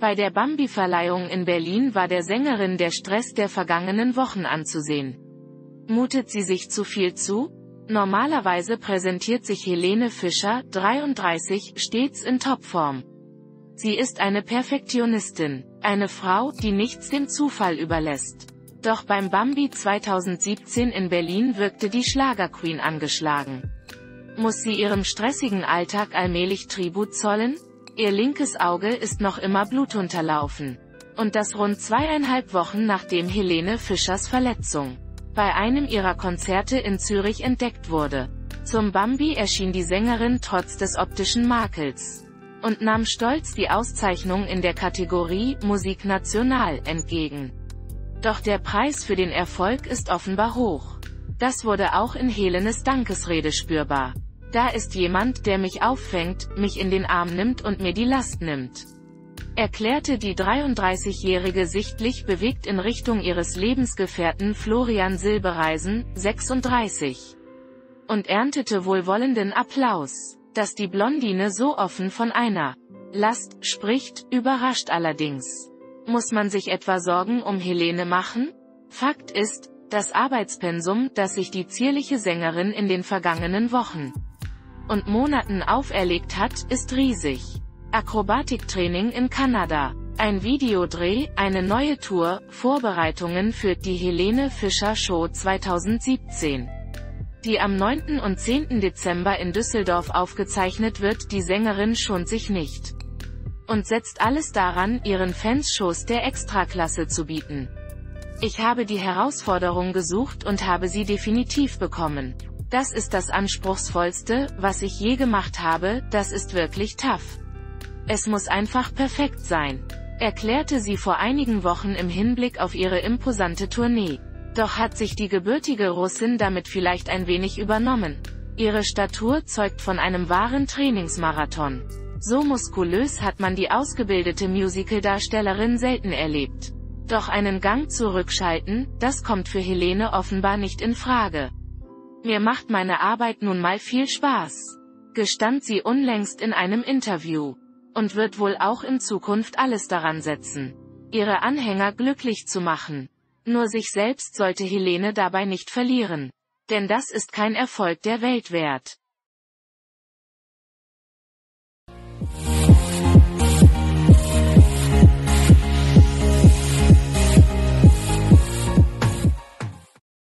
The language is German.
Bei der Bambi-Verleihung in Berlin war der Sängerin der Stress der vergangenen Wochen anzusehen. Mutet sie sich zu viel zu? Normalerweise präsentiert sich Helene Fischer, 33, stets in Topform. Sie ist eine Perfektionistin, eine Frau, die nichts dem Zufall überlässt. Doch beim Bambi 2017 in Berlin wirkte die Schlagerqueen angeschlagen. Muss sie ihrem stressigen Alltag allmählich Tribut zollen? Ihr linkes Auge ist noch immer blutunterlaufen. Und das rund 2,5 Wochen nachdem Helene Fischers Verletzung bei einem ihrer Konzerte in Zürich entdeckt wurde. Zum Bambi erschien die Sängerin trotz des optischen Makels und nahm stolz die Auszeichnung in der Kategorie Musik National entgegen. Doch der Preis für den Erfolg ist offenbar hoch. Das wurde auch in Helenes Dankesrede spürbar. Da ist jemand, der mich auffängt, mich in den Arm nimmt und mir die Last nimmt, erklärte die 33-Jährige sichtlich bewegt in Richtung ihres Lebensgefährten Florian Silbereisen, 36. Und erntete wohlwollenden Applaus. Dass die Blondine so offen von einer Last spricht, überrascht allerdings. Muss man sich etwa Sorgen um Helene machen? Fakt ist, das Arbeitspensum, das sich die zierliche Sängerin in den vergangenen Wochen und Monaten auferlegt hat, ist riesig. Akrobatiktraining in Kanada, ein Videodreh, eine neue Tour, Vorbereitungen für die Helene Fischer Show 2017. Die am 9. und 10. Dezember in Düsseldorf aufgezeichnet wird. Die Sängerin schont sich nicht und setzt alles daran, ihren Fans Shows der Extraklasse zu bieten. Ich habe die Herausforderung gesucht und habe sie definitiv bekommen. Das ist das Anspruchsvollste, was ich je gemacht habe, das ist wirklich tough. Es muss einfach perfekt sein, erklärte sie vor einigen Wochen im Hinblick auf ihre imposante Tournee. Doch hat sich die gebürtige Russin damit vielleicht ein wenig übernommen. Ihre Statur zeugt von einem wahren Trainingsmarathon. So muskulös hat man die ausgebildete Musicaldarstellerin selten erlebt. Doch einen Gang zurückschalten, das kommt für Helene offenbar nicht in Frage. Mir macht meine Arbeit nun mal viel Spaß, gestand sie unlängst in einem Interview. Und wird wohl auch in Zukunft alles daran setzen, ihre Anhänger glücklich zu machen. Nur sich selbst sollte Helene dabei nicht verlieren. Denn das ist kein Erfolg der Welt wert.